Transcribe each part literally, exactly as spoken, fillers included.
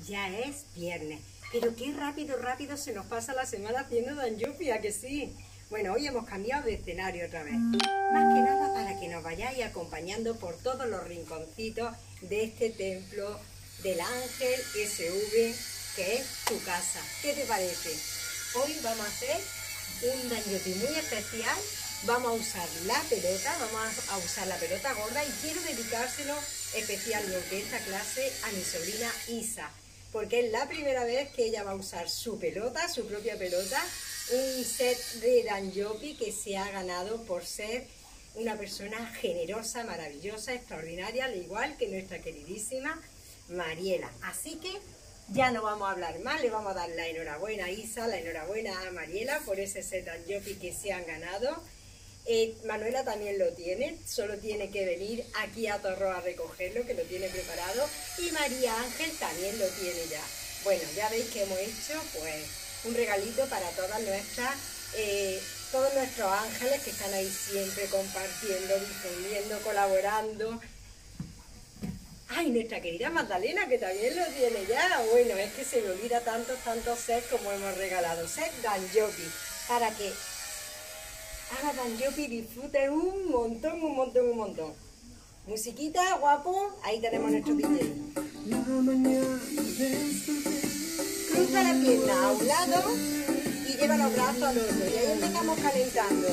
Ya es viernes, pero qué rápido, rápido se nos pasa la semana haciendo Dan Yupi, ¿a que sí? Bueno, hoy hemos cambiado de escenario otra vez. Más que nada para que nos vayáis acompañando por todos los rinconcitos de este templo del Ángel S V, que es tu casa. ¿Qué te parece? Hoy vamos a hacer un Dan Yupi muy especial. Vamos a usar la pelota, vamos a usar la pelota gorda y quiero dedicárselo especialmente esta clase a mi sobrina Isa, porque es la primera vez que ella va a usar su pelota, su propia pelota, un set de Dan Yupi que se ha ganado por ser una persona generosa, maravillosa, extraordinaria, al igual que nuestra queridísima Mariela. Así que ya no vamos a hablar más, le vamos a dar la enhorabuena a Isa, la enhorabuena a Mariela por ese set Dan Yupi que se han ganado. Eh, Manuela también lo tiene, solo tiene que venir aquí a Torró a recogerlo, que lo tiene preparado, y María Ángel también lo tiene ya. Bueno, ya veis que hemos hecho pues un regalito para todas nuestras, eh, todos nuestros ángeles que están ahí siempre compartiendo, difundiendo, colaborando. Ay, nuestra querida Magdalena, que también lo tiene ya. Bueno, es que se me olvida tantos, tantos sets como hemos regalado. Set Dan Yupi, para que haga Dan Yupi, disfrute un montón, un montón, un montón. Musiquita, guapo, ahí tenemos nuestro D J. Cruza la pierna a un lado y lleva los brazos al otro. Y ahí empezamos calentando.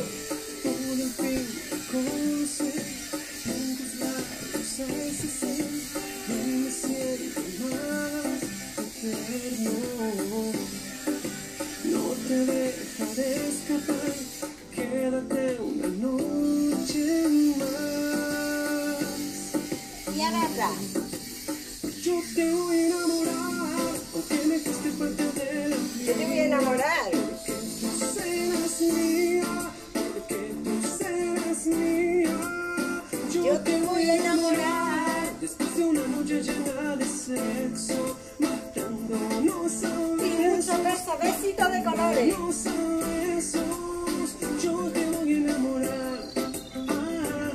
No te dejaré escapar. Quédate una noche más. Y agarra. Yo te voy a enamorar, aunque me cueste parte de la vida. Yo te voy a enamorar. Porque tú serás mía, porque tú serás mía. Yo, Yo te voy a enamorar. Después de una noche llena de sexo, matándonos a Y muchos besos, besitos de colores. besos, a besos. Yo te voy a enamorar. Ah,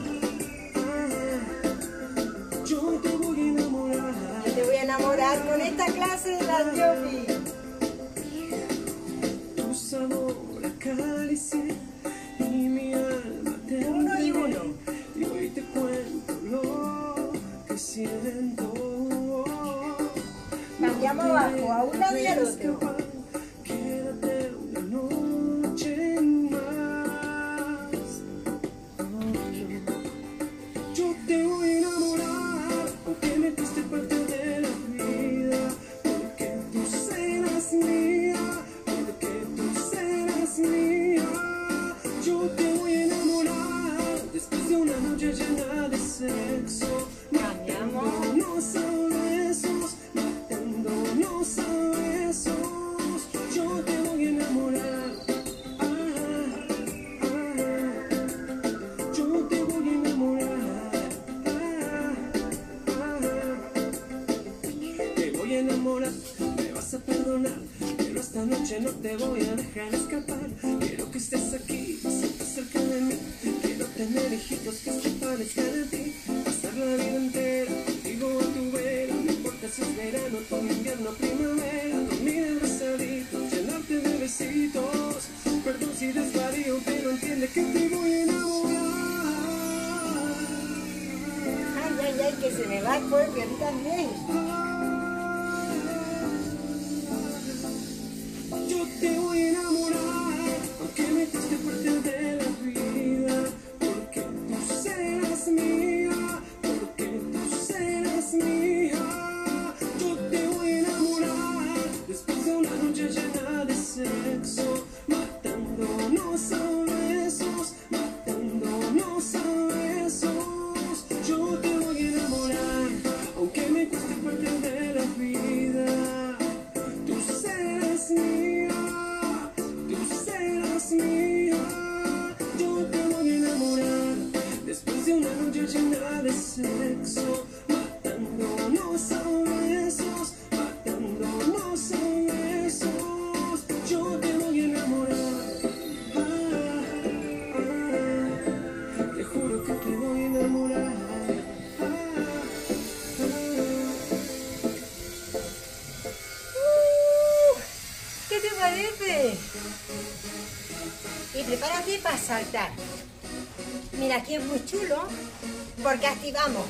ah, yo te voy a enamorar. Yo te voy a enamorar con esta clase de Dan Yupi. Tu sabor acaricié y mi alma te Uno y entregué. uno. Y hoy te cuento lo que siento. Cambiamos abajo, a un lado y al otro. Quédate una noche más. Yo te voy a enamorar, aunque me cueste parte de la vida. Porque tú serás mía, porque tú serás mía. Yo te voy a enamorar, después de una noche llena de sexo. Matándonos a besos, matándonos a besos. Yo te voy a enamorar. Ah, ah, yo te voy a enamorar. Ah, ah, te voy a enamorar, me vas a perdonar, pero esta noche no te voy a dejar escapar. Quiero que estés aquí, siempre cerca de mí. Quiero tener hijitos que se parezcan a ti. Pasar la vida entera contigo a tu vera. No importa si es verano, otoño, invierno, primavera. Dormir abrazaditos, llenarte de besitos. Perdón si desvarío, pero entiende que te voy a enamorar. Ay, ay, ay, que se me va el cuerpo y a ti también. Yo te voy a enamorar, aunque me cueste parte de la vida. Porque tú serás mía, porque tú serás mía. Yo te voy a enamorar, después de una noche llena de sexo. Matándonos a besos, matándonos a besos. Yo te voy a enamorar, aunque me cueste parte de prepárate para saltar. Mira, aquí es muy chulo porque activamos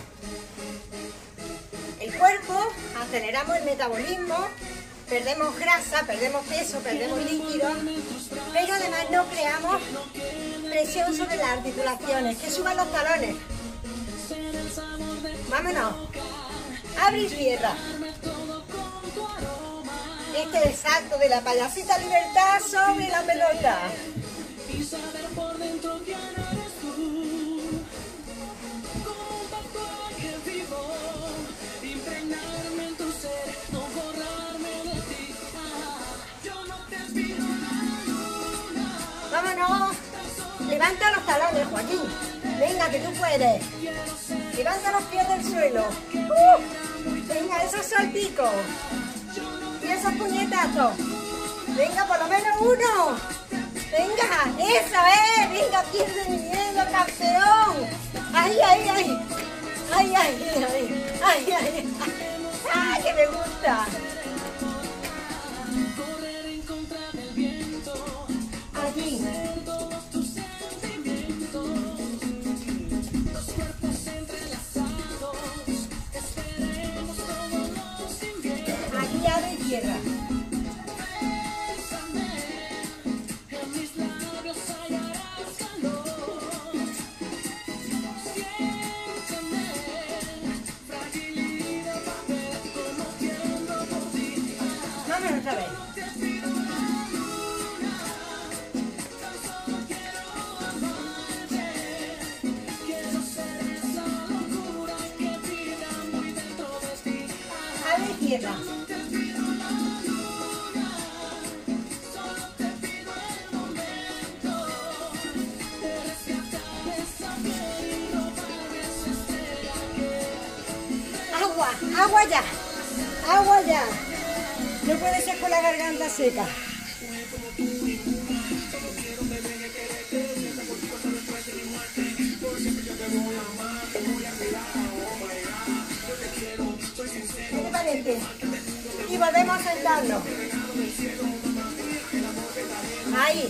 el cuerpo, aceleramos el metabolismo, perdemos grasa, perdemos peso, perdemos líquido, pero además no creamos presión sobre las articulaciones, que suban los talones. Vámonos. Abre y cierra. Este es el salto de la payasita libertad sobre la pelota. Vámonos. Levanta los talones, Joaquín. Venga, que tú puedes. Levanta los pies del suelo. Uh, venga, esos salticos. Y esos puñetazos. Venga, por lo menos uno. Venga, esa es. Venga, pierde mi miedo, campeón. Ay, ay, ay. Ay, ay, ay. Ay, ay. Ay, que me gusta. Aquí. Aquí abre tierra. Vámonos otra vez. Abre tierra. Agua, agua ya, agua ya. No puede ser con la garganta seca. ¿Qué te parece? Y volvemos a sentarnos. Ahí.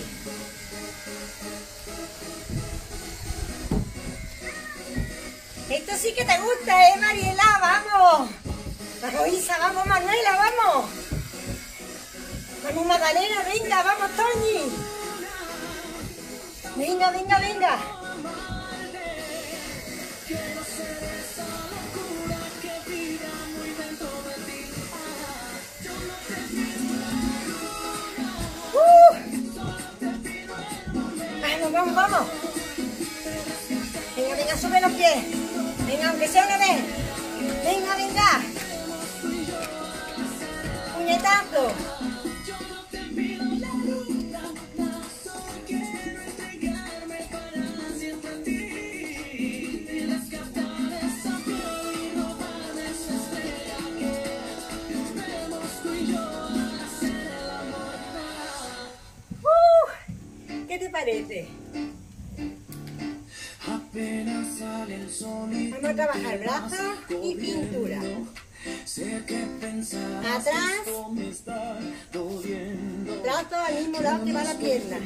Esto sí que te gusta, ¿eh, Mariela? ¡Vamos! Vamos, Isa, vamos, Manuela, vamos. Vamos, Magdalena, venga, vamos, Toñi. Venga, venga, venga. Uh. Vamos, vamos, vamos. Venga, venga, sube los pies. Venga, aunque sea una vez. Venga, venga. Puñetazo. Uh, ¿qué te parece? Vamos a trabajar brazos y cintura. Atrás, brazo al mismo lado que va la pierna.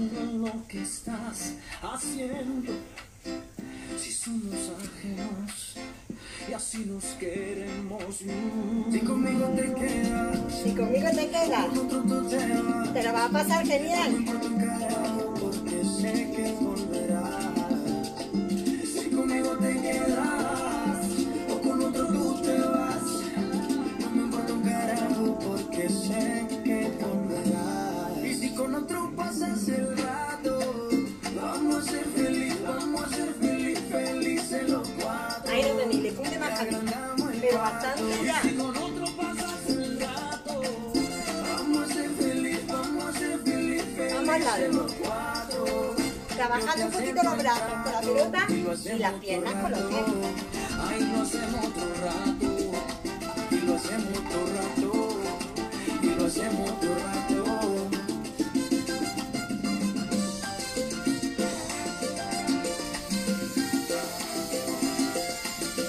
Si somos ajenos y así nos queremos. Si conmigo te quedas, Si conmigo te quedas, te lo va a pasar genial. porque sé que volverás. Si conmigo te quedas o con otro tú te vas, no me importa un carajo porque sé que volverás. Y si con otro pasas el rato, vamos a ser feliz, vamos a ser feliz, felices los cuatro. Ahí no tenéis, le puse más camino, pero bastante ya. Si con otro pasas el rato, vamos a ser feliz, vamos a ser feliz, Vamos al lado. felices los cuatro. Trabajando un poquito los brazos con la pelota y las piernas con los pies. Ay, lo hacemos otro rato, y lo hacemos otro rato, y lo hacemos otro rato.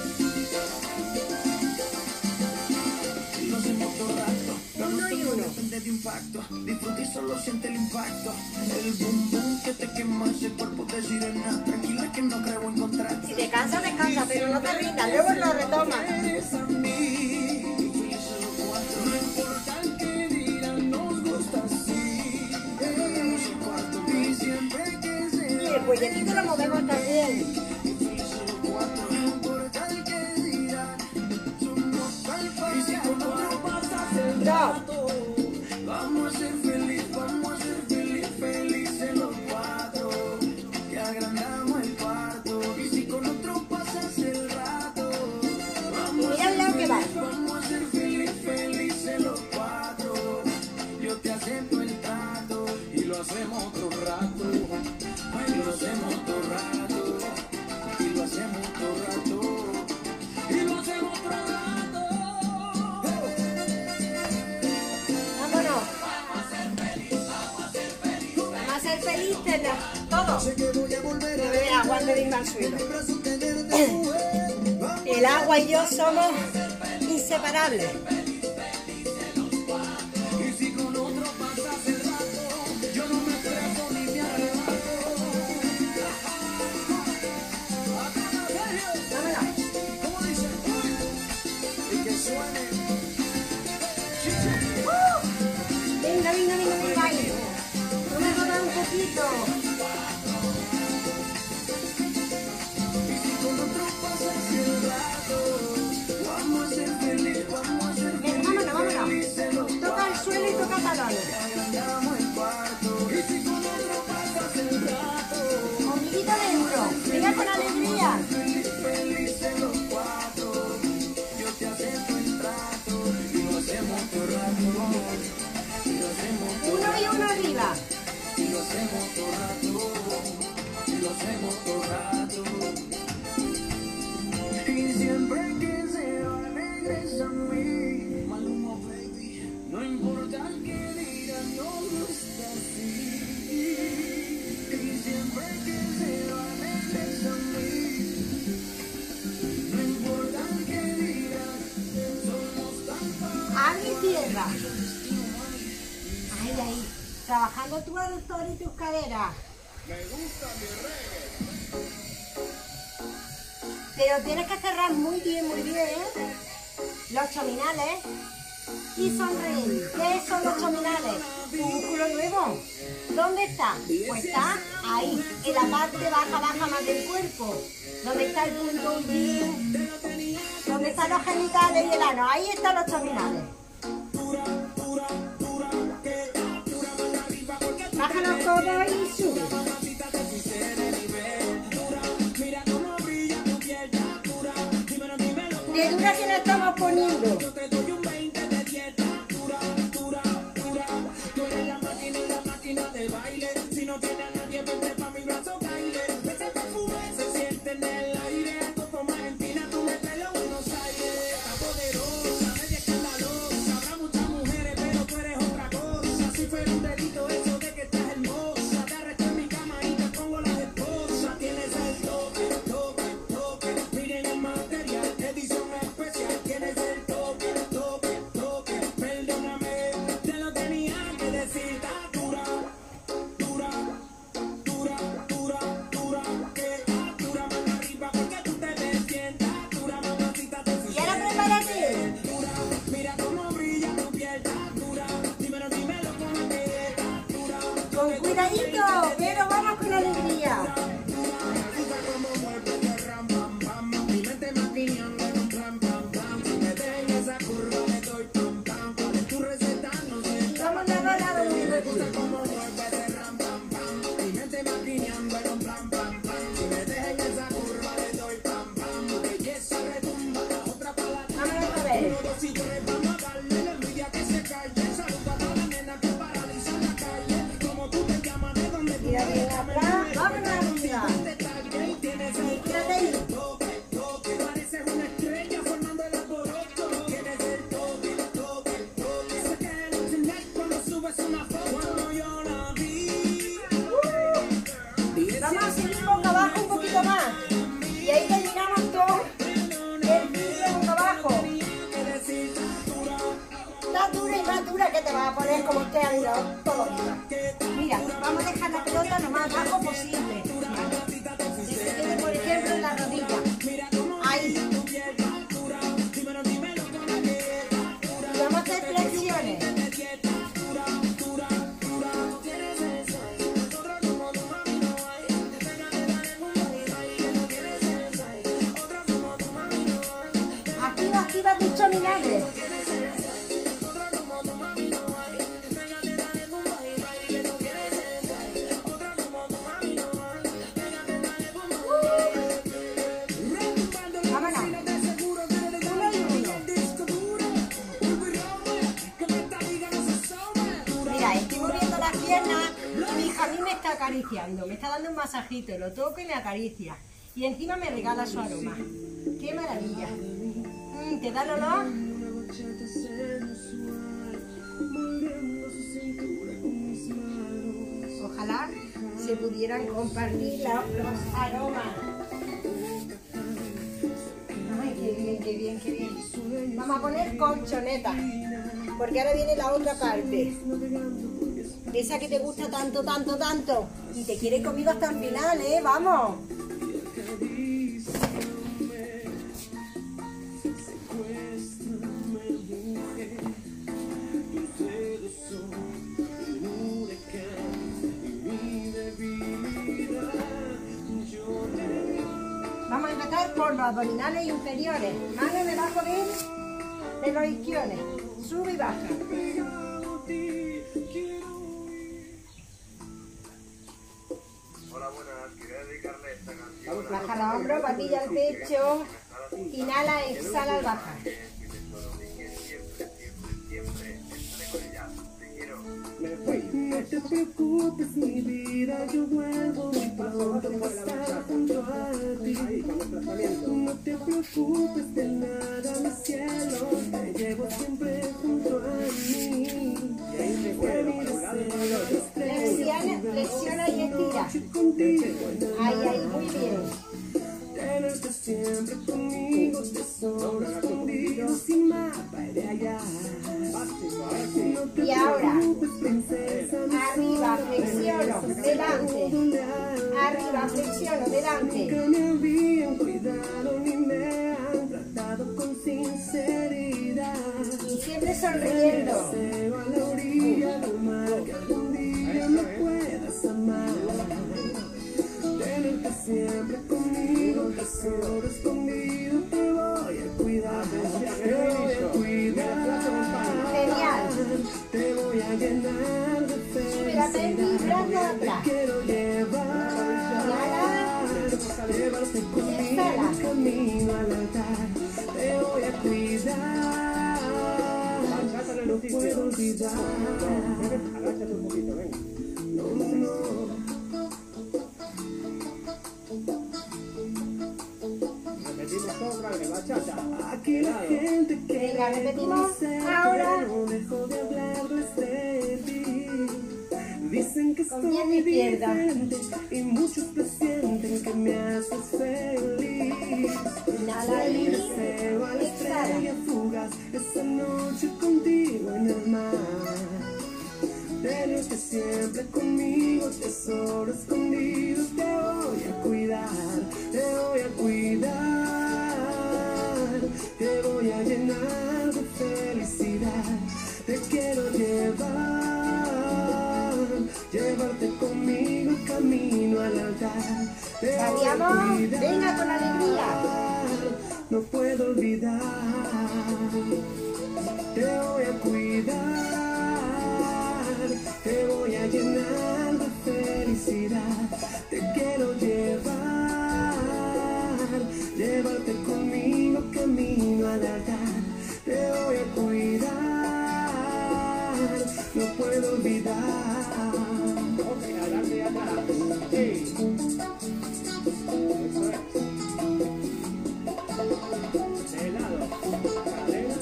Y lo hacemos otro rato. Uno y uno. grande de impacto. Disfruta y solo siente el impacto. El boom boom que te quema ese cuerpo de sirena. Tranquila que no creo encontrarte. Si te cansas, descansa, pero no te rindas, luego lo retomas. Eres a mí. No importa el que dirán, nos gusta así. Hagamos el cuarto y siempre que sea. Y el cuelletito lo movemos también. No importa el que dirán, somos tal cual. Y si con otro pasas el rato, vamos a ser feliz, vamos a ser feliz, felices los cuatro. Que agrandamos el cuarto. Y si con otro pasas el rato, vamos a ser feliz, vamos a ser feliz, felices los cuatro. Yo te acepto el trato y lo hacemos otro rato. Ay, lo hacemos otro rato. Y lo hacemos otro rato. Y lo hacemos otro rato. Vámonos. Vamos a ser felices, vamos a ser felices. Vamos a ser felices, todo. Sé que voy a volver a Bebe agua antes de irme al suelo. mi brazo tenerte, mujer. El agua y yo somos inseparables. Y si con otro pasas el rato, yo no me estreso ni me arrebato. Vámonos. ¿Cómo dice? Y que suene. Venga, venga, venga, venga, baile. No me rodas un poquito. Y si con otro pasas el rato, vamos a ser felices, vamos a ser Venga, vámonos, vámonos. felices los Toca el suelo y toca talones. agrandamos el cuarto. Y si con otro pasas el rato, Ombliguito dentro. Venga con alegría. feliz, felices los cuatro. Yo te acepto el trato y lo hacemos todo rato. Y lo hacemos todo Uno y uno arriba. y lo hacemos todo rato. Y lo hacemos todo rato. Y siempre que se va regresa a mí. Maluma, baby. No importa el que digan, no gusta así. Y siempre que se va regresa a mí. No importa el que digan, somos tan A mi tierra. Ahí, ahí. Trabajando tu aductor y tus caderas. Pero tienes que cerrar muy bien, muy bien, ¿eh? Los chominales. Y sonreír. ¿Qué son los chominales? Tu músculo nuevo. ¿Dónde está? Pues está ahí, en la parte baja, baja más del cuerpo. ¿Dónde está el punto G? ¿Dónde están los genitales y el ano? Ahí están los chominales. Baja los codos y sube. De dura que la estamos poniendo. Edición especial, tienes el toque. más dura y más dura que te vas a poner como usted ha ido todo el día. Mira, vamos a dejar la pelota lo más bajo posible. Que se quede, por ejemplo, en la rodilla. Ahí. Y vamos a hacer flexiones. Activa, activa tus abdominales. Acariciando, me está dando un masajito, lo toco y me acaricia y encima me regala su aroma. ¡Qué maravilla! Mm, ¿te da el olor? Ojalá se pudieran compartir los, los aromas. Ay, qué bien, qué bien, qué bien. Vamos a poner colchoneta, porque ahora viene la otra parte. Esa que te gusta tanto, tanto, tanto. Y te quiere conmigo hasta el final, ¿eh? ¡Vamos! Vamos a empezar por los abdominales inferiores. Mano debajo de, de los isquiones. Sube y baja. Baja los hombros, patilla al pecho, inhala, exhala al bajar. No te preocupes, mi vida, yo vuelvo muy pronto para estar junto a ti. No te preocupes de nada, mi cielo, te llevo siempre junto a mí. Flexiona, flexiona y estira. Ahí, ahí, muy bien. Tenerte siempre conmigo, tesoro escondido, sin mapa de allá. Y ahora, arriba, flexiono, delante. Arriba, flexiono, delante. Nunca me habían cuidado ni me han tratado con sinceridad. Y siempre sonriendo. Deseo a la orilla del mar que algún día me puedas amar. Tenerte siempre conmigo, tesoro escondido, te voy a cuidar, te voy a cuidar. Genial. Te voy a llenar de Sube la pelvis, brazo atrás. quiero llevar. Llevarte conmigo camino al altar. Te voy a cuidar. No puedo olvidar. Agáchate un poquito, venga. No, no. Repetimos otra vez, bachata. Aquí la gente que Venga, repetimos ahora. no dejo de hablarles de ti. Dicen que estoy pierna izquierda. diferente y muchos presienten que me haces feliz. Inhala y Deseo a la exhala. estrella fugaz esa noche contigo en el mar. Tenerte siempre conmigo, tesoro escondido, te voy a cuidar, te voy a cuidar, te voy a llenar de felicidad, te quiero llevar, llevarte conmigo camino al altar, te voy a Cambiamos. cuidar, Venga con alegría. no puedo olvidar, te voy a cuidar. Te voy a llenar de felicidad, te quiero llevar, llevarte conmigo camino al altar, te voy a cuidar, no puedo olvidar. Ok, adelante y atrás. Sí. Eso es. De lado. Cadera.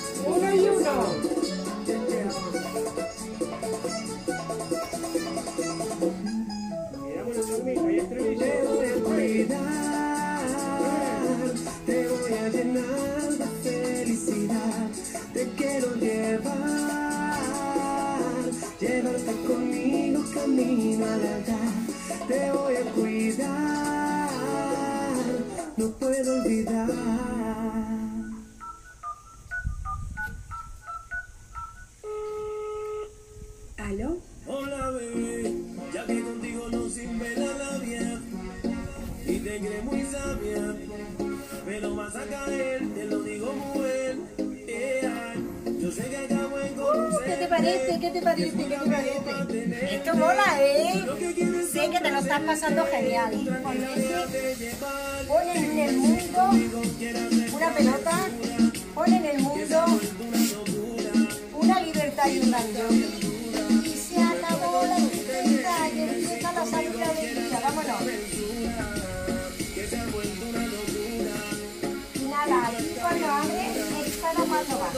Uno y uno. conmigo camino al altar. Te voy a cuidar, no puedo olvidar. ¿Aló? Hola bebé, ya que contigo no sirve la labia y te crees muy sabia, pero vas a caer, te lo digo muy bien. Yeah. Yo sé que acabo en conocer. ¿Qué te parece? ¿Qué te parece? ¿Qué te parece? Esto mola, ¿eh? Sé que te lo estás pasando genial. Porque ponen en el mundo una pelota, ponen en el mundo una libertad y un banjo. Y se acabó la libertad y empieza la salida de vida. Vámonos. Y nada, aquí cuando abre, está la cuando baja.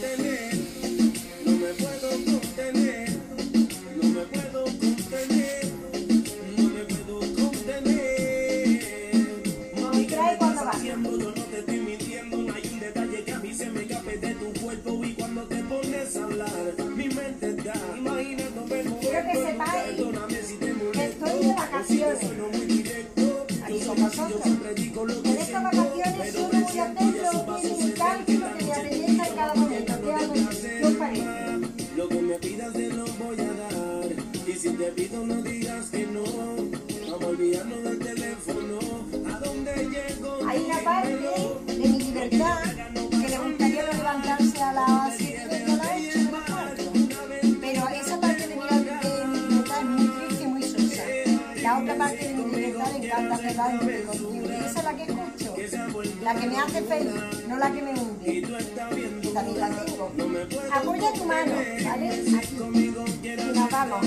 No me puedo contener, no me puedo contener, no me puedo contener. Y trae cuando baja. Yo no te estoy mintiendo, no hay un detalle que a mí se me escape de tu cuerpo. Y cuando te pones a hablar, mi mente está imaginando verme. Quiero que sepáis que estoy de vacaciones. Aquí con vosotros. En estas vacaciones solo voy a hacer lo que me encanta y lo que me apetezca en cada momento. ¿Qué hago? ¿Qué os parece? Lo que me pidas te lo voy a dar. Y si te pido no digas que no. Vamos a olvidarnos del teléfono. ¿A dónde llego? Hay una parte de mi libertad que le gustaría levantarse a las siete de la noche de la tarde. Pero esa parte de mi, de mi libertad es muy triste y muy sosa. La otra parte de mi libertad me encanta hacer algo contigo. Y esa es la que escucho. La que me hace feliz, no la que me hunde. Que también la tengo. Apoya tu mano, ¿vale? Aquí. Y nos vamos.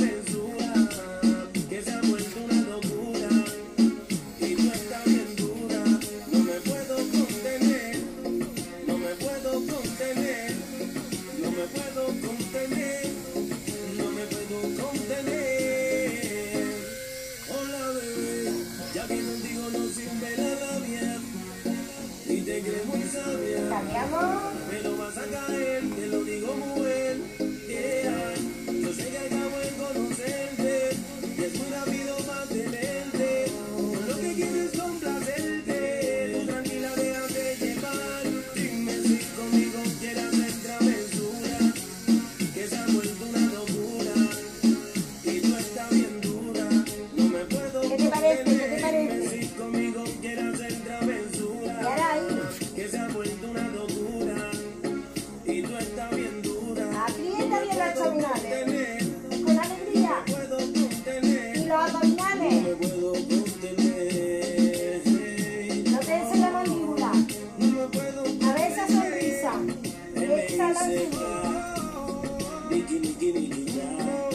Que se ha vuelto una locura. Y tú estás bien dura. No me puedo contener. No me puedo contener. No me puedo contener. No me puedo contener. Hola bebé, ya que contigo no sirve la labia y te crees muy sabia, Cambiamos. pero vas a caer, te lo digo muy bien. Yeah. Yo sé que acabo de conocerte y es muy rápido mantenerte. Lo que quieres es complacerte. Tú tranquila, déjate llevar. Dime si conmigo quieres hacer travesura, que se ha vuelto una locura y tú estás bien dura. No me puedo ¿Qué te parece? ¿Qué te contener. parece? Dime si conmigo quieres hacer travesura, Y ahora ahí. que se ha vuelto una locura y tú estás bien dura. Aprieta bien los abdominales. Contener, Con alegría. puedo contener, Y los abdominales. me puedo contener. No tenses la mandíbula. No me puedo A ver esa sonrisa. Exhala el subir. Niki, niki, niki, ya.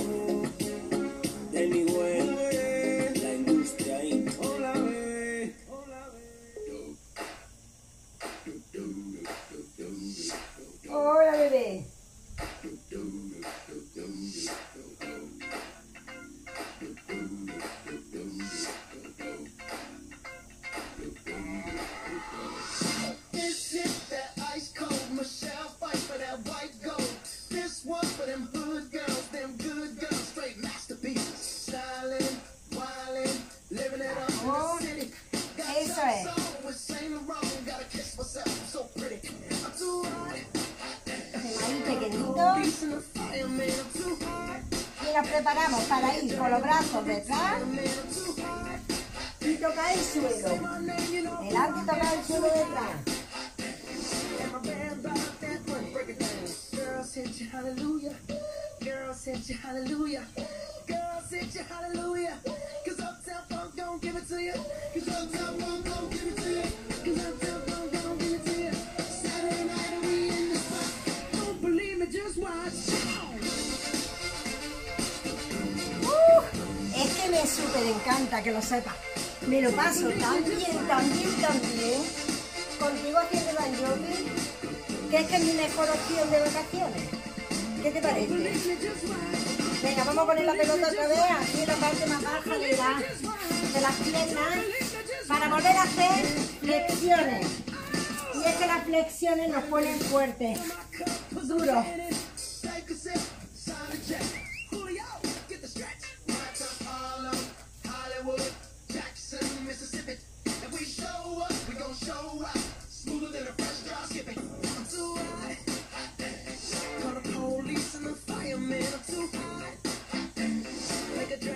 Anyway, la industria ahí. Hola, bebé. Hola, bebé. This is that ice cold Michelle fight for that white gold. This one for them hood girls, them good girls, straight masterpieces. Styling, wildin', living it up in Oh, the city. eso es. With Saint Laurent, gotta kiss myself, I'm so pretty. I'm too hot. Ahí pequeñito. Peace in the fire, man, I'm too hot. Y nos preparamos para ir con los brazos detrás Man, I'm too hot. y tocar el suelo. My name, you know, Delante y tocar el suelo detrás. and my band bought that one. Break it down. Girl, sent you hallelujah. Girl, sent you hallelujah. Girl, sent you hallelujah. Cause Uptown Funk don't give it to you. Cause Uptown Funk don't give it to you. Cause Uptown Funk don't give it to you. Saturday night and we in the spot. Don't believe me, just watch. Uh, es que me súper encanta que lo sepas. Me lo paso tan bien, tan bien, tan bien. Contigo haciendo el banjopi, que es que es mi mejor opción de vacaciones. ¿Qué te parece? Venga, vamos a poner la pelota otra vez aquí en la parte más baja de, la, de las piernas para volver a hacer flexiones. Y es que las flexiones nos ponen fuertes, duros. Take a sip, sign the check. Julio, get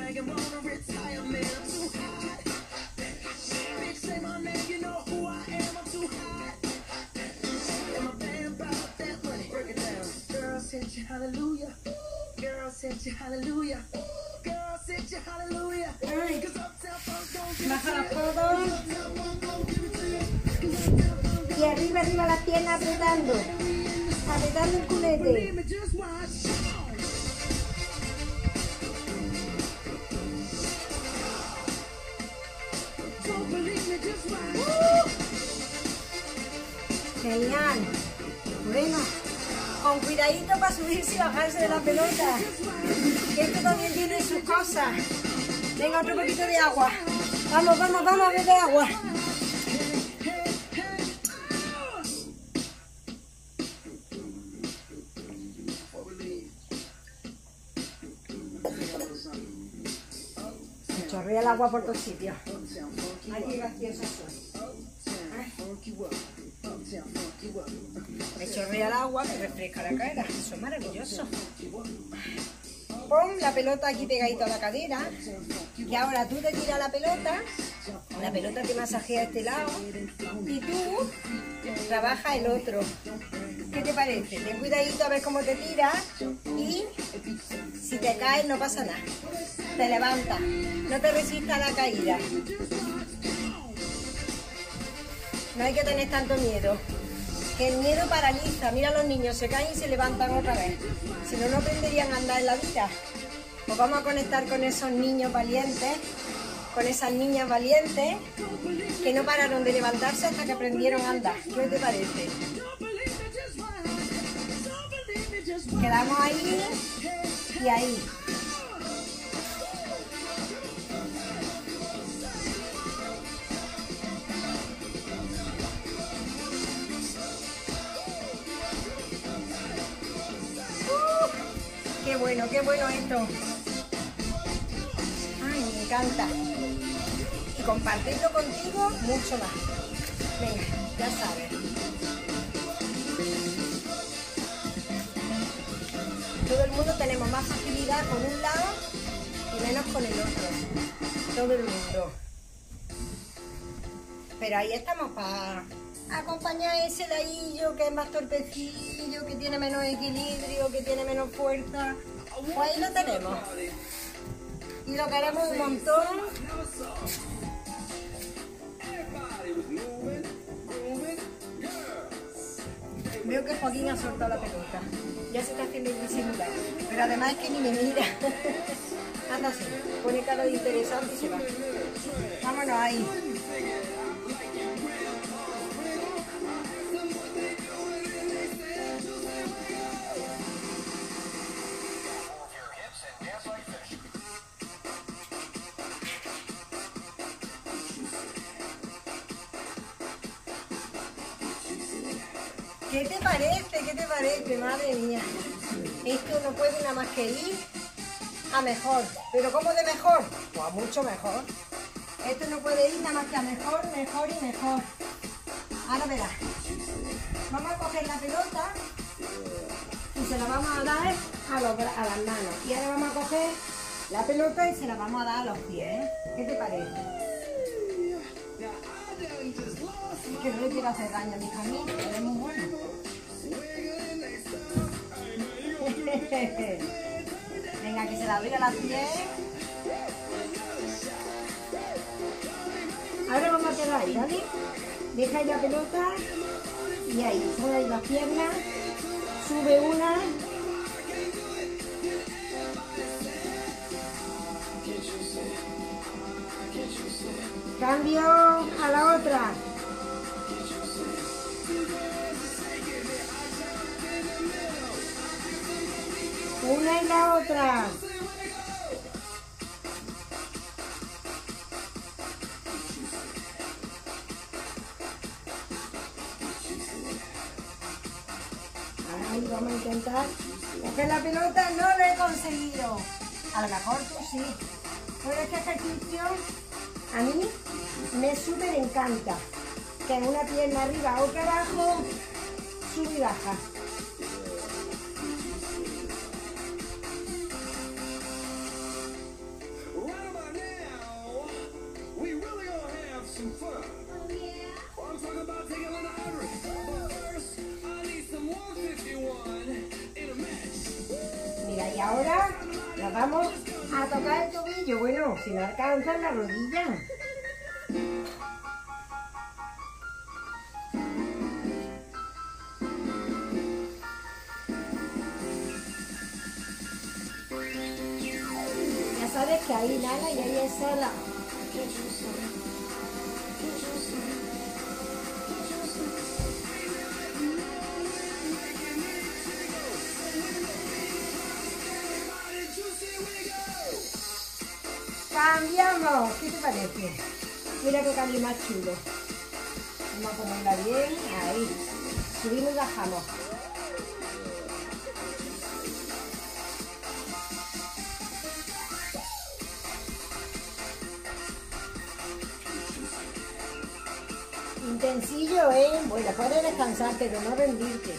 flag and wanna retire, man, I'm too hot. Bitch, say my name, you know who I am, I'm too hot. And my band brought that money, break it down. Girl, sent you hallelujah. Girl, sent you hallelujah. Girl, sent you hallelujah. Ay, Cause Uptown Funk don't give it baja to los you. codos. Uptown Funk don't give it to you. Cause Uptown Funk Y arriba, arriba las piernas apretando. Apretando el culete. believe me, just watch. Don't believe me, just watch. Genial. Bueno, con cuidadito para subirse y bajarse de la pelota. Que esto también tiene sus cosas. Venga, otro poquito de agua. Vamos, vamos, vamos a beber agua. Se chorrea el agua por todos sitios. Ay, qué gracioso soy. Me chorrea el agua que refresca la cara. Eso es maravilloso. Pon la pelota aquí pegadito a la cadera. Y ahora tú te tiras la pelota. La pelota te masajea este lado. Y tú trabajas el otro. ¿Qué te parece? Ten cuidadito a ver cómo te tiras. Y si te caes no pasa nada. Te levantas. No te resistas a la caída. No hay que tener tanto miedo. Que el miedo paraliza. Mira, los niños se caen y se levantan otra vez. Si no, no aprenderían a andar en la vida. Pues vamos a conectar con esos niños valientes, con esas niñas valientes que no pararon de levantarse hasta que aprendieron a andar. ¿Qué te parece? Quedamos ahí y ahí. Qué bueno, qué bueno esto. Ay, me encanta. Y compartirlo contigo mucho más. Venga, ya sabes. Todo el mundo tenemos más facilidad con un lado y menos con el otro. Todo el mundo. Pero ahí estamos para acompañar a ese ladillo que es más torpecillo, que tiene menos equilibrio, que tiene menos fuerza. Pues ahí lo tenemos. Y lo queremos un montón. Veo que Joaquín ha soltado la pelota. Ya se está haciendo disimular. Pero además es que ni me mira. Anda así. Pone cara de interesante y se va. Vámonos ahí. ¿Qué te parece? ¿Qué te parece? Madre mía. Esto no puede nada más que ir a mejor. ¿Pero cómo de mejor? Pues a mucho mejor. Esto no puede ir nada más que a mejor, mejor y mejor. Ahora verás. Vamos a coger la pelota y se la vamos a dar a, los, a las manos. Y ahora vamos a coger la pelota y se la vamos a dar a los pies. ¿Qué te parece? Que no le quiero hacer daño a mi camino, que es muy bueno. Venga, que se la doy a las pies. Ahora vamos a quedar ahí, ¿vale? Deja ahí la pelota y ahí, sube ahí las piernas, sube una. Cambio a la otra. Una y la otra. Ahí vamos a intentar coger la pelota. No lo he conseguido. A lo mejor tú sí. Pero este ejercicio a mí me súper encanta. Que en una pierna arriba, otra abajo, sube y baja. Nos vamos a tocar el tobillo. Bueno, si no alcanza la rodilla. Ya sabes que ahí inhala y ahí exhala. Cambiamos, ¿qué te parece? Mira qué cambio más chulo. Vamos a ponerla bien, ahí. Subimos y bajamos. Intensillo, ¿eh? Bueno, puedes descansar, pero no rendirte.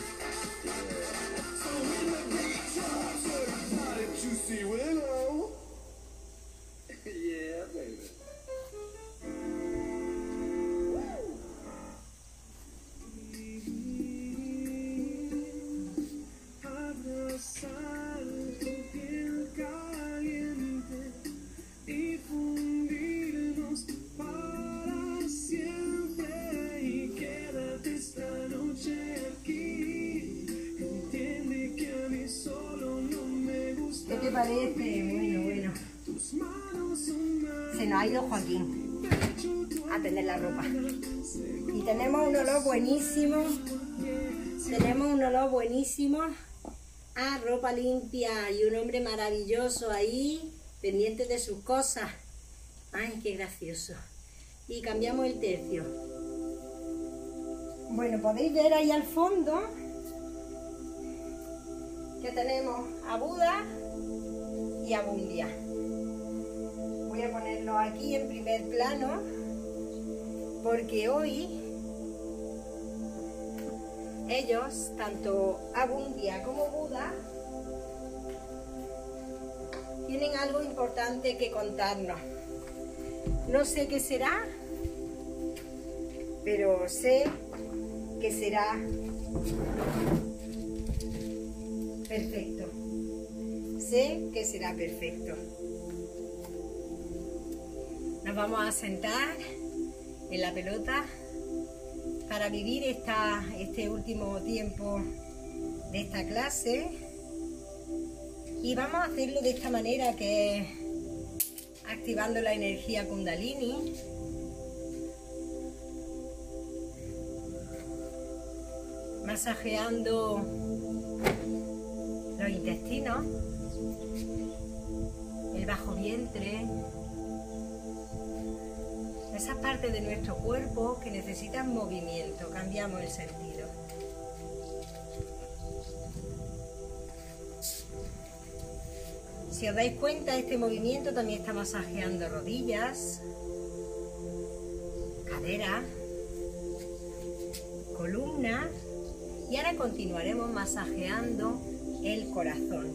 ¿Qué te parece? Bueno, bueno. Se nos ha ido Joaquín a tender la ropa. Y tenemos un olor buenísimo. Tenemos un olor buenísimo a ropa limpia y un hombre maravilloso ahí, pendiente de sus cosas. Ay, qué gracioso. Y cambiamos el tercio. Bueno, podéis ver ahí al fondo que tenemos a Buda y a Bundia. Voy a ponerlo aquí en primer plano porque hoy ellos, tanto Abundia como Buda, tienen algo importante que contarnos. No sé qué será, pero sé que será perfecto. Sé que será perfecto. Nos vamos a sentar en la pelota para vivir esta, este último tiempo de esta clase, y vamos a hacerlo de esta manera, que es activando la energía Kundalini, masajeando los intestinos, el bajo vientre, esas partes de nuestro cuerpo que necesitan movimiento. Cambiamos el sentido. Si os dais cuenta, este movimiento también está masajeando rodillas, cadera, columna, y ahora continuaremos masajeando el corazón.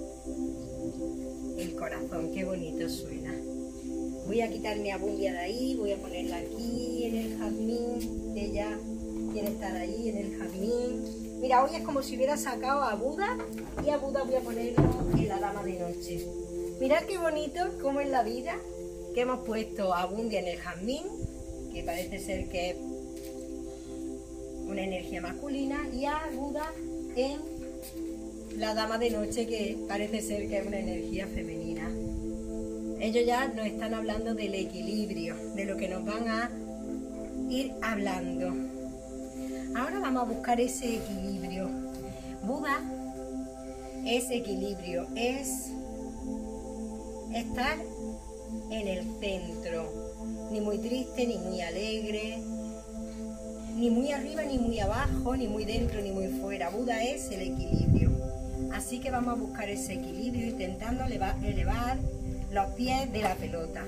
El corazón, qué bonito suena. Voy a quitar mi Abundia de ahí, voy a ponerla aquí en el jazmín. Ella quiere estar ahí en el jazmín. Mira, hoy es como si hubiera sacado a Buda, y a Buda voy a ponerlo en la dama de noche. Mirad qué bonito, como en la vida, que hemos puesto a Abundia en el jazmín, que parece ser que es una energía masculina, y a Buda en la dama de noche, que parece ser que es una energía femenina. Ellos ya nos están hablando del equilibrio, de lo que nos van a ir hablando. Ahora vamos a buscar ese equilibrio. Buda es equilibrio, es estar en el centro, ni muy triste, ni muy alegre, ni muy arriba, ni muy abajo, ni muy dentro, ni muy fuera. Buda es el equilibrio. Así que vamos a buscar ese equilibrio intentando elevar, elevar los pies de la pelota.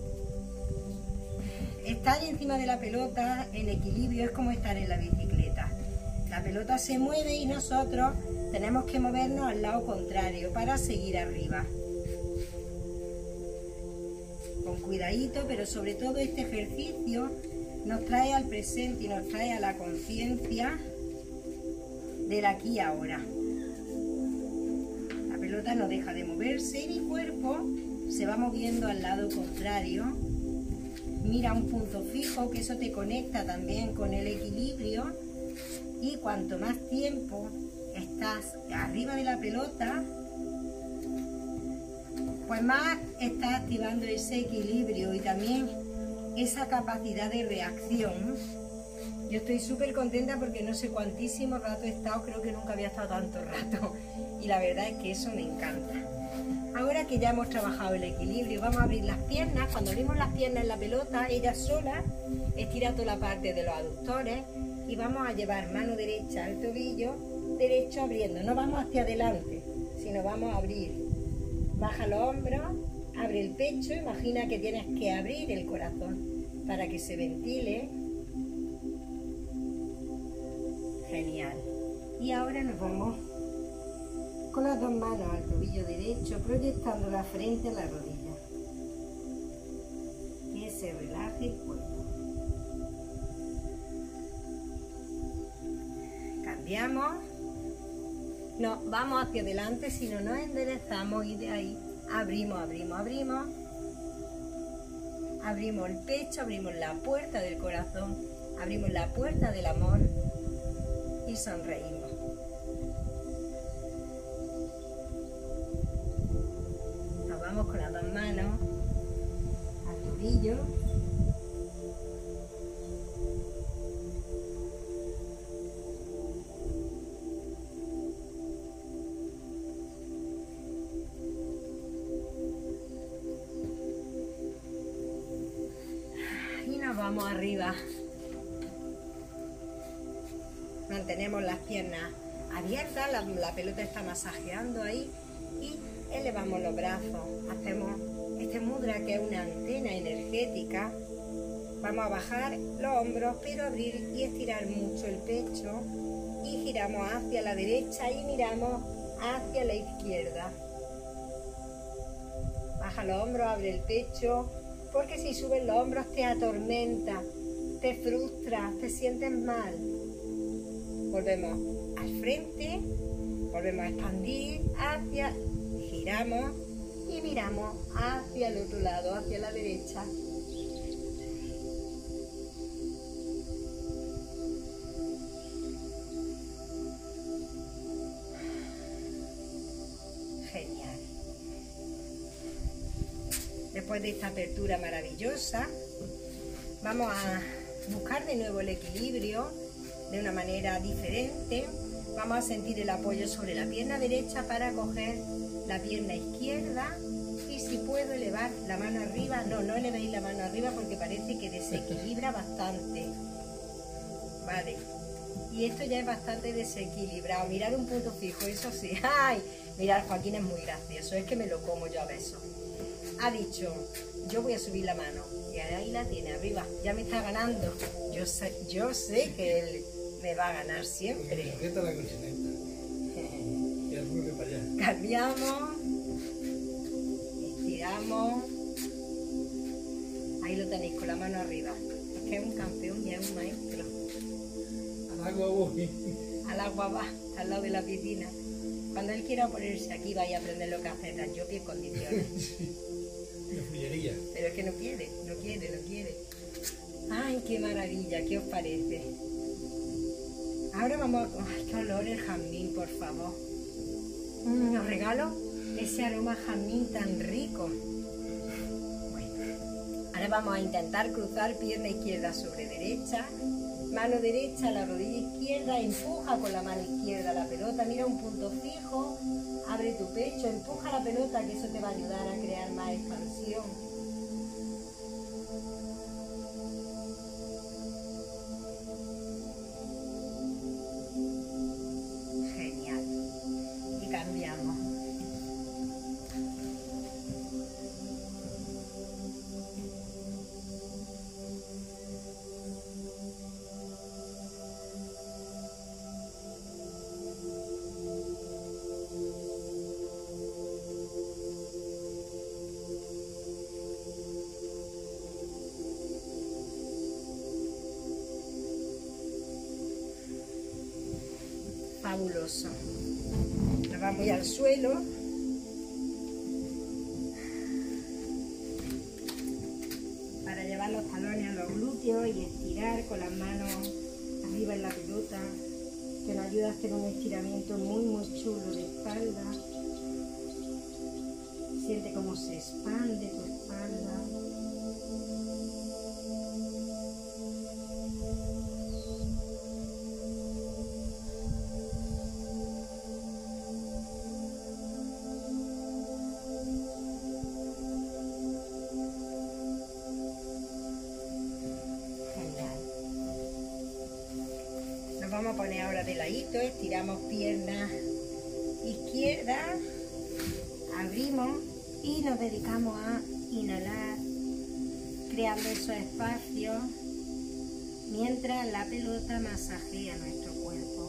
Estar encima de la pelota en equilibrio es como estar en la bicicleta. La pelota se mueve y nosotros tenemos que movernos al lado contrario para seguir arriba. Con cuidadito, pero sobre todo este ejercicio nos trae al presente y nos trae a la conciencia del aquí y ahora. La pelota pelota no deja de moverse y mi cuerpo se va moviendo al lado contrario. Mira un punto fijo, que eso te conecta también con el equilibrio, y cuanto más tiempo estás arriba de la pelota, pues más estás activando ese equilibrio y también esa capacidad de reacción. Yo estoy súper contenta porque no sé cuantísimo rato he estado, creo que nunca había estado tanto rato, y la verdad es que eso me encanta. Ahora que ya hemos trabajado el equilibrio, vamos a abrir las piernas. Cuando abrimos las piernas en la pelota, ella sola estira toda la parte de los aductores y vamos a llevar mano derecha al tobillo derecho abriendo. No vamos hacia adelante, sino vamos a abrir. Baja los hombros, abre el pecho, imagina que tienes que abrir el corazón para que se ventile. Genial. Y ahora nos vamos con las dos manos al tobillo derecho, proyectando la frente a la rodilla. Que se relaje el cuerpo. Cambiamos. No, vamos hacia adelante, si no nos enderezamos y de ahí abrimos, abrimos, abrimos. Abrimos el pecho, abrimos la puerta del corazón, abrimos la puerta del amor y sonreímos. Nos vamos con las dos manos al tobillo. Y nos vamos arriba. Mantenemos las piernas abiertas, la, la pelota está masajeando ahí y elevamos los brazos. Hacemos este mudra, que es una antena energética. Vamos a bajar los hombros, pero abrir y estirar mucho el pecho y giramos hacia la derecha y miramos hacia la izquierda. Baja los hombros, abre el pecho, porque si suben los hombros te atormenta, te frustra, te sientes mal. Volvemos al frente, volvemos a expandir, hacia, giramos y miramos hacia el otro lado, hacia la derecha. Genial. Después de esta apertura maravillosa, vamos a buscar de nuevo el equilibrio de una manera diferente. Vamos a sentir el apoyo sobre la pierna derecha para coger la pierna izquierda y si puedo elevar la mano arriba. No, no elevéis la mano arriba porque parece que desequilibra bastante. Vale. Y esto ya es bastante desequilibrado. Mirar un punto fijo, eso sí. ¡Ay! Mirar, Joaquín es muy gracioso. Es que me lo como yo a besos. Ha dicho, yo voy a subir la mano. Y ahí la tiene, arriba. Ya me está ganando. Yo sé, yo sé que él me va a ganar siempre. Aprieta la cochineta. Y el ruido para allá. Cambiamos. Estiramos. Ahí lo tenéis, con la mano arriba. Es que es un campeón y es un maestro. Al agua voy. Al agua va, al lado de la piscina. Cuando él quiera ponerse aquí, vaya a aprender lo que hace en Yopi en condiciones. Sí. Una fullería. Pero es que no quiere, no quiere, no quiere. ¡Ay, qué maravilla! ¿Qué os parece? Ahora vamos a... ¡Ay, qué olor el jazmín, por favor! Mm, os regalo ese aroma jazmín tan rico. Bueno, ahora vamos a intentar cruzar pierna izquierda sobre derecha. Mano derecha a la rodilla izquierda, empuja con la mano izquierda la pelota, mira un punto fijo, abre tu pecho, empuja la pelota, que eso te va a ayudar a crear más expansión. Genial. Y cambiamos. Fabuloso. Nos vamos ya al suelo sitio y estirar con las manos arriba en la pelota, que nos ayuda a hacer un estiramiento muy muy chulo de espalda. Siente cómo se expande tu espalda. Vamos a poner ahora de ladito, estiramos pierna izquierda, abrimos y nos dedicamos a inhalar, creando esos espacios mientras la pelota masajea nuestro cuerpo.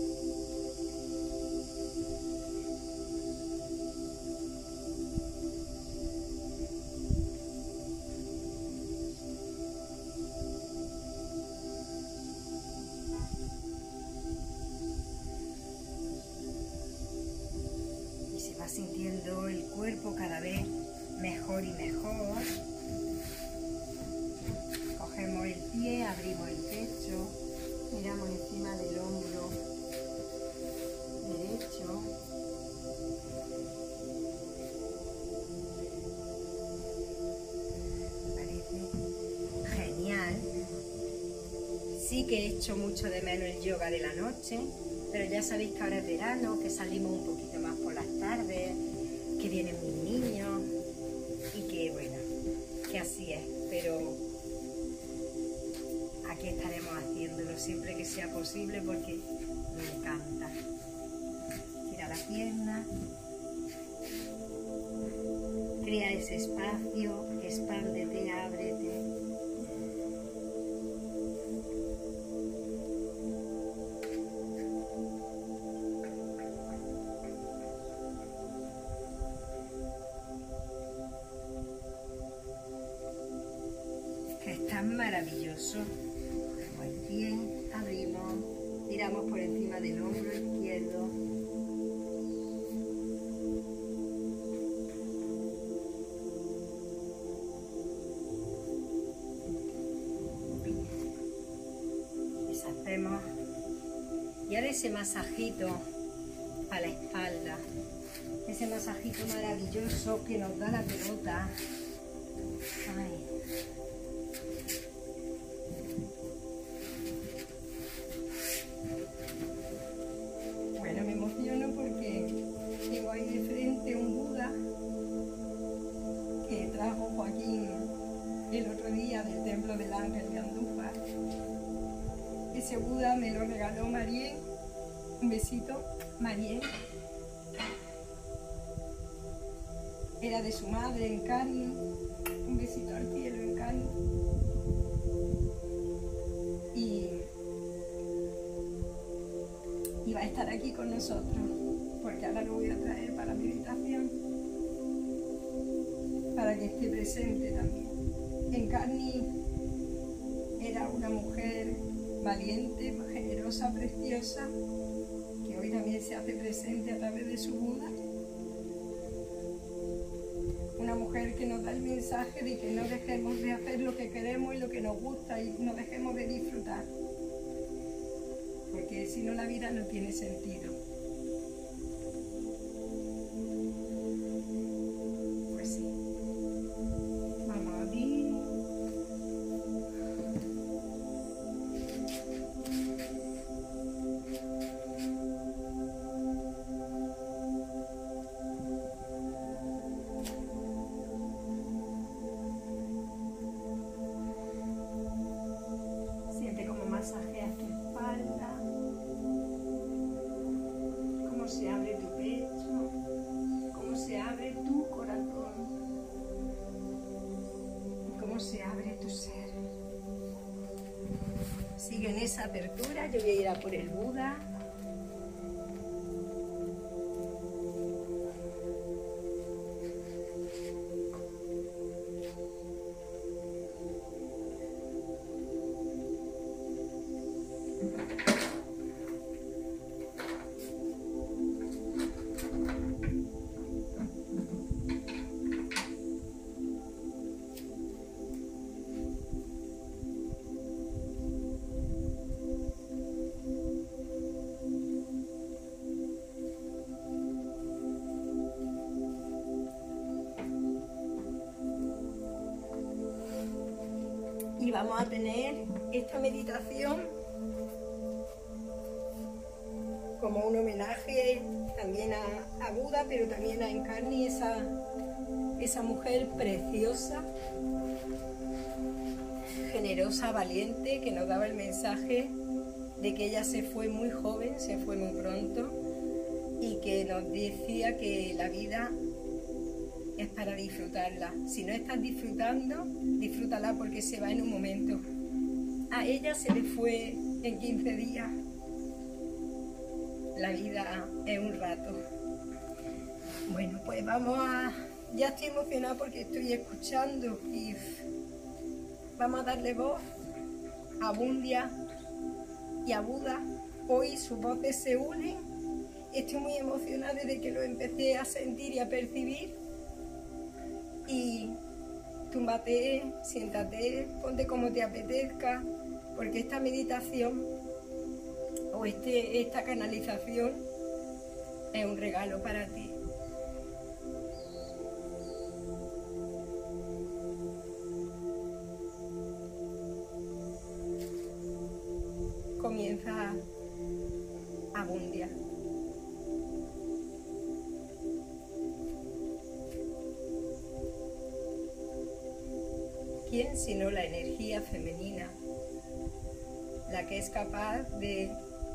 Sintiendo el cuerpo cada vez mejor y mejor. Cogemos el pie, abrimos el pecho, miramos encima del hombro derecho. Me parece genial. Sí que he hecho mucho de menos el yoga de la noche, pero ya sabéis que ahora es verano, que salimos un poquito más por las tardes, que vienen mis niños y que bueno, que así es, pero aquí estaremos haciéndolo siempre que sea posible porque me encanta. Tira la pierna, crea ese espacio, expándete, ábrete. Maravilloso. Muy bien, abrimos, tiramos por encima del hombro izquierdo. Deshacemos. Y ahora ese masajito a la espalda, ese masajito maravilloso que nos da la pelota. Ay. El otro día del templo del Ángel de Andújar. Ese Buda me lo regaló Marien. Un besito, Marien. Era de su madre, Encarni. Un besito al cielo, Encarni. Y iba a estar aquí con nosotros, porque ahora lo voy a traer para la meditación, para que esté presente también. Encarni era una mujer valiente, generosa, preciosa, que hoy también se hace presente a través de su Buda. Una mujer que nos da el mensaje de que no dejemos de hacer lo que queremos y lo que nos gusta y no dejemos de disfrutar, porque si no la vida no tiene sentido. Pues sí. Vamos a abrir. Masajeas tu espalda, cómo se abre tu pecho, cómo se abre tu corazón, cómo se abre tu ser. Sigue en esa apertura, yo voy a ir a por el Buda. Y vamos a tener esta meditación como un homenaje también a, a Buda, pero también a Encarni, esa, esa mujer preciosa, generosa, valiente, que nos daba el mensaje de que ella se fue muy joven, se fue muy pronto, y que nos decía que la vida es para disfrutarla. Si no estás disfrutando, disfrútala porque se va en un momento. A ella se le fue en quince días. La vida es un rato. Bueno, pues vamos a... Ya estoy emocionada porque estoy escuchando y vamos a darle voz a Bundia y a Buda. Hoy sus voces se unen. Estoy muy emocionada desde que lo empecé a sentir y a percibir. Y túmbate, siéntate, ponte como te apetezca, porque esta meditación o este, esta canalización es un regalo para ti. Comienza Abundia. ¿Quién sino la energía femenina, la que es capaz de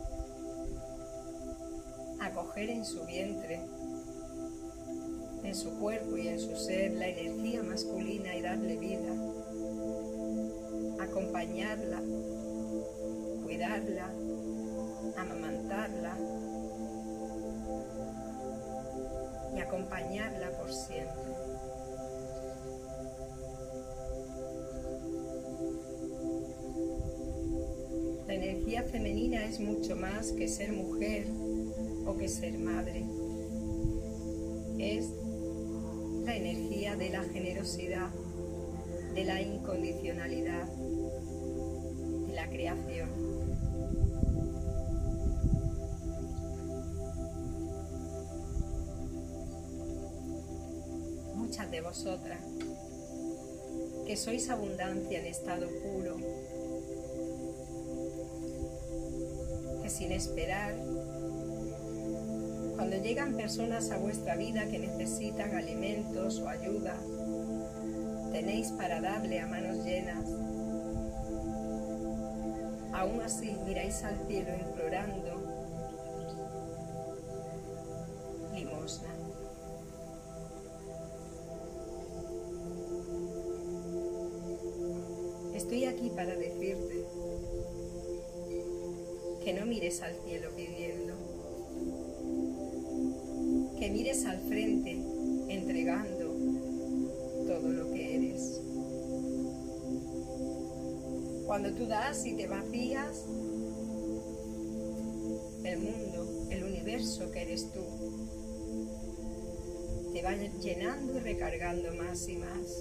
acoger en su vientre, en su cuerpo y en su ser la energía masculina y darle vida, acompañarla, cuidarla, amamantarla y acompañarla por siempre? La energía femenina es mucho más que ser mujer o que ser madre. Es la energía de la generosidad, de la incondicionalidad, de la creación. Muchas de vosotras que sois abundancia en estado puro, que sin esperar, cuando llegan personas a vuestra vida que necesitan alimentos o ayuda, tenéis para darle a manos llenas. Aún así miráis al cielo implorando limosna. Estoy aquí para decirte que no mires al cielo pidiendo, que mires al frente entregando todo lo que eres. Cuando tú das y te vacías, el mundo, el universo que eres tú, te va llenando y recargando más y más.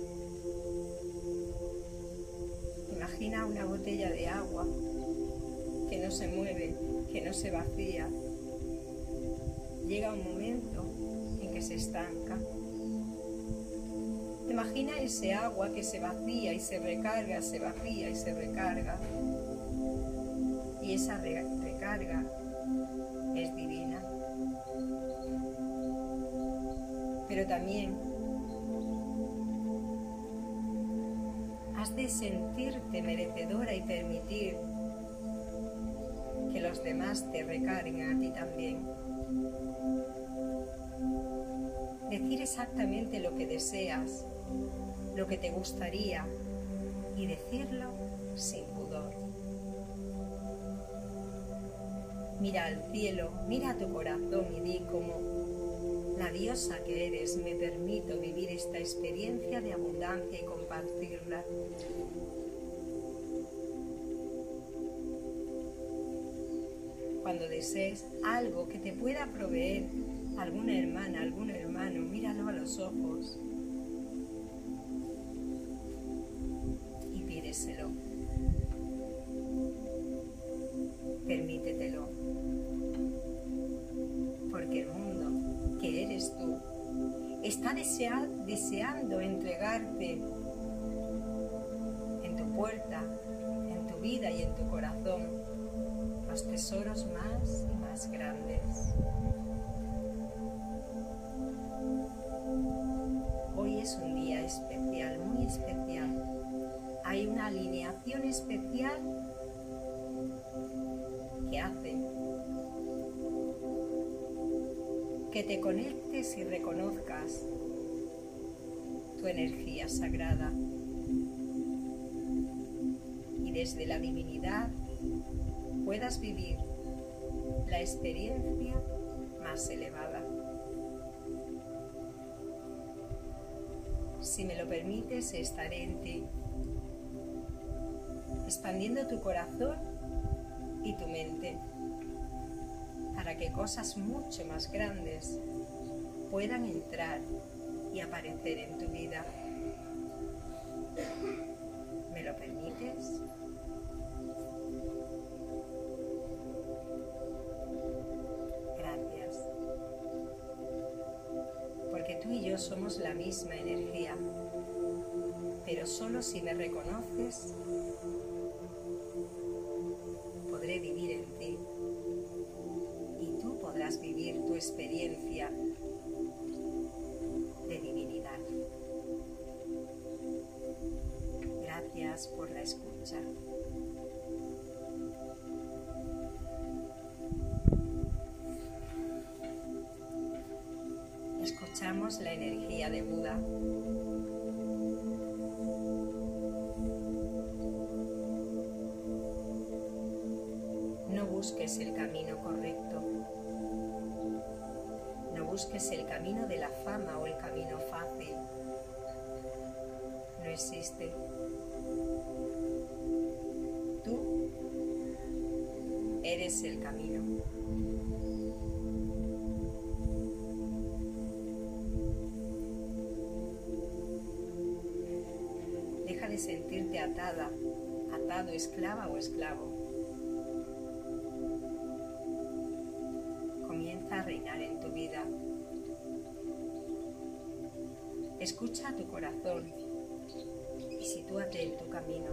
Imagina una botella de agua que no se mueve, que no se vacía. Llega un momento en que se estanca. Imagina ese agua que se vacía y se recarga, se vacía y se recarga. Y esa re recarga es divina. Pero también has de sentirte merecedora y permitir que los demás te recarguen a ti también. Decir exactamente lo que deseas, lo que te gustaría, y decirlo sin pudor. Mira al cielo, mira a tu corazón y di como la diosa que eres, me permito vivir esta experiencia de abundancia y compartirla. Cuando desees algo que te pueda proveer alguna hermana, algún hermano, míralo a los ojos y pídeselo. Permítetelo. Porque el mundo, que eres tú, está desea- deseando entregarte en tu puerta, en tu vida y en tu corazón, los tesoros más y más grandes. Hoy es un día especial, muy especial. Hay una alineación especial que hace que te conectes y reconozcas tu energía sagrada y desde la divinidad puedas vivir la experiencia más elevada. Si me lo permites, estaré en ti, expandiendo tu corazón y tu mente para que cosas mucho más grandes puedan entrar y aparecer en tu vida. ¿Me lo permites? Gracias. Porque tú y yo somos la misma energía, pero solo si me reconoces podré vivir en ti y tú podrás vivir tu experiencia de divinidad. Gracias por la escucha. Escuchamos la energía de Buda. No busques el camino correcto. No busques el camino de la fama o el camino fácil. No existe. Tú eres el camino. Deja de sentirte atada, atado, esclava o esclavo. Comienza a reinar en tu vida. Escucha a tu corazón y sitúate en tu camino.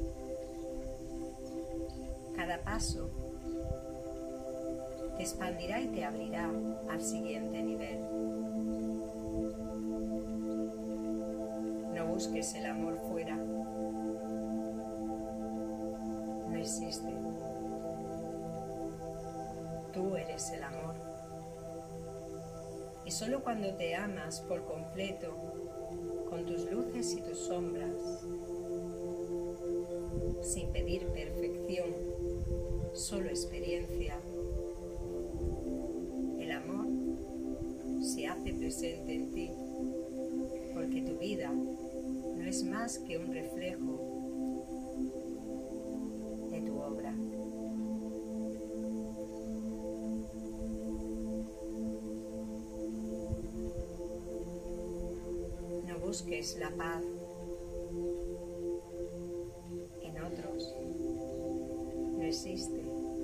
Cada paso te expandirá y te abrirá al siguiente nivel. No busques el amor fuera. No existe. Tú eres el amor. Y solo cuando te amas por completo, con tus luces y tus sombras, sin pedir perfección, solo experiencia, el amor se hace presente en ti, porque tu vida no es más que un reflejo de tu obra. No busques la paz en otros. No existe.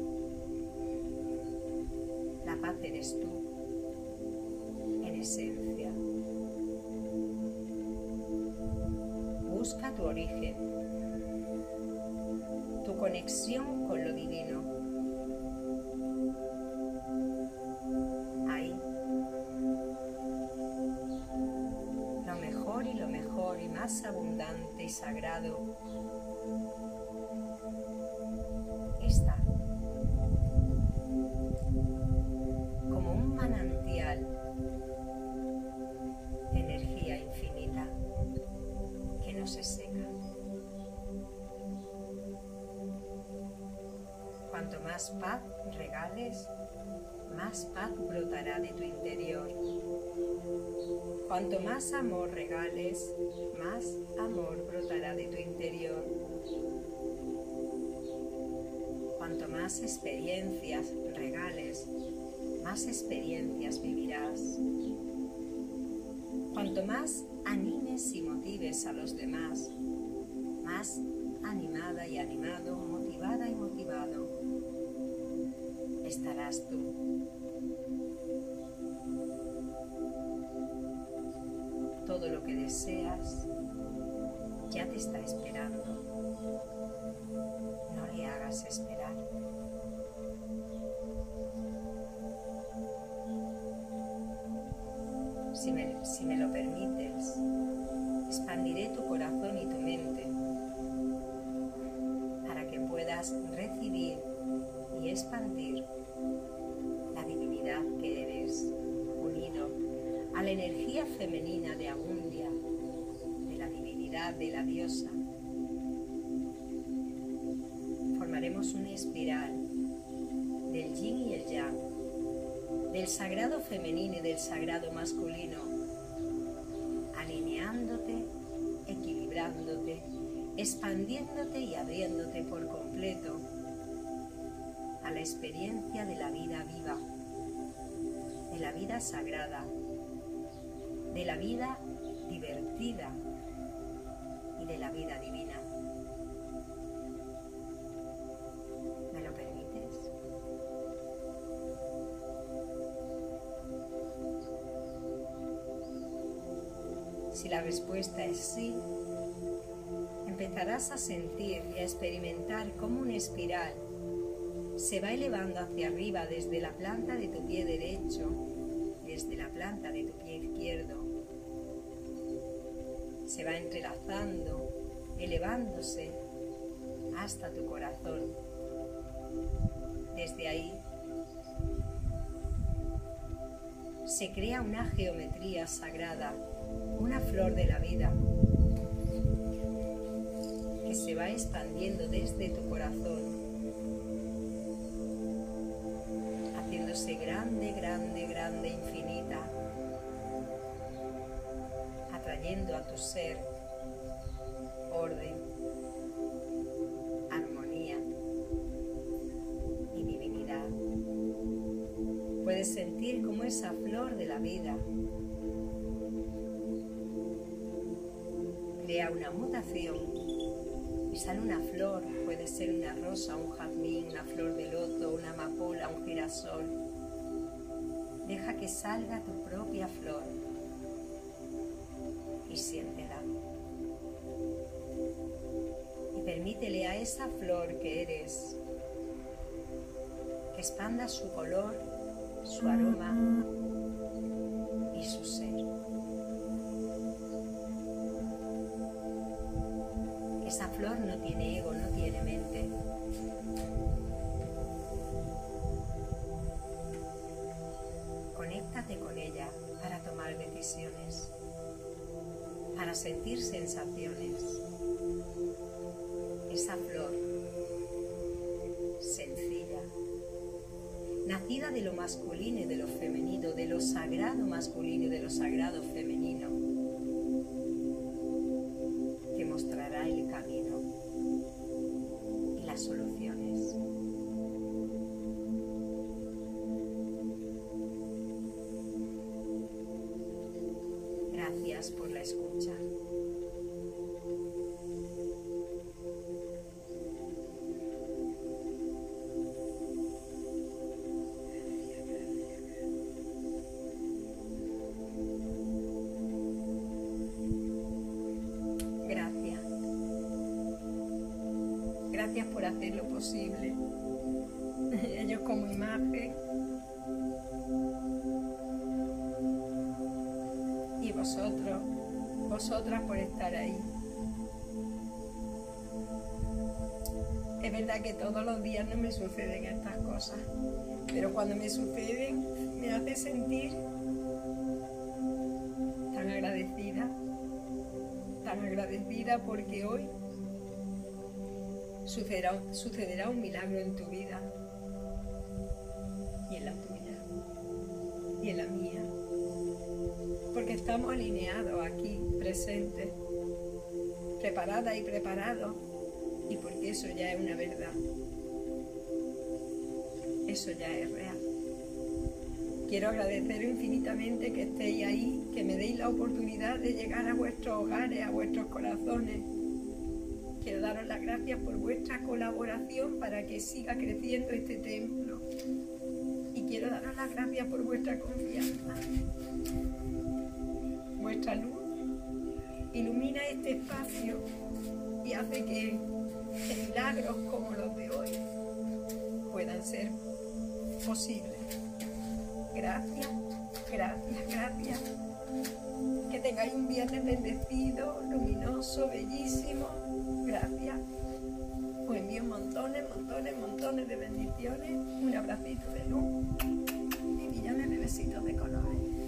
La paz eres tú, en esencia. Busca tu origen, tu conexión con lo divino. Ahí. Lo mejor y lo mejor y más abundante y sagrado está. Como un manantial de energía infinita que no se seca. Cuanto más paz regales, más paz brotará de tu interior. Cuanto más amor regales, más amor brotará de tu interior. Cuanto más experiencias regales, más experiencias vivirás. Cuanto más animes y motives a los demás, más animada y animado, motivada y motivado estarás tú. Todo lo que deseas ya te está esperando. No le hagas esperar. Si me, si me lo permites, expandiré tu corazón y tu mente para que puedas recibir y expandir la divinidad que eres, unido a la energía femenina de Abundia, de la divinidad de la diosa. Formaremos una espiral del yin y el yang, del sagrado femenino y del sagrado masculino, alineándote, equilibrándote, expandiéndote y abriéndote por completo a la experiencia de la vida viva, de la vida sagrada, de la vida divertida y de la vida divina. ¿Me lo permites? Si la respuesta es sí, empezarás a sentir y a experimentar cómo una espiral se va elevando hacia arriba desde la planta de tu pie derecho, desde la planta de tu pie izquierdo. Se va entrelazando, elevándose hasta tu corazón. Desde ahí se crea una geometría sagrada, una flor de la vida que se va expandiendo desde tu corazón, haciéndose grande, grande, grande, infinita, atrayendo a tu ser orden, armonía y divinidad. Puedes sentir como esa flor de la vida crea una mutación y sale una flor, puede ser una rosa, un jazmín, una flor de loto, una amapola, un girasol. Deja que salga tu propia flor y siéntela. Y permítele a esa flor que eres que expanda su color, su aroma y su ser. Esa flor no tiene ego, no tiene mente. Conéctate con ella para tomar decisiones, para sentir sensaciones. Esa flor sencilla, nacida de lo masculino y de lo femenino, de lo sagrado masculino y de lo sagrado femenino, te mostrará el camino y las soluciones. Gracias por la escucha. Gracias. Gracias por hacer lo posible. Ellos como imagen. Y vosotros, vosotras por estar ahí. Es verdad que todos los días no me suceden estas cosas, pero cuando me suceden me hace sentir tan agradecida, tan agradecida porque hoy sucederá, sucederá un milagro en tu vida y en la tuya y en la mía. Porque estamos alineados aquí, presentes, preparadas y preparados, y porque eso ya es una verdad. Eso ya es real. Quiero agradeceros infinitamente que estéis ahí, que me deis la oportunidad de llegar a vuestros hogares, a vuestros corazones. Quiero daros las gracias por vuestra colaboración para que siga creciendo este templo. Y quiero daros las gracias por vuestra confianza. Vuestra luz ilumina este espacio y hace que, que milagros como los de hoy puedan ser posibles. Gracias, gracias, gracias. Que tengáis un viernes bendecido, luminoso, bellísimo. Gracias. Os envío montones, montones, montones de bendiciones. Un abracito de luz y millones de besitos de colores.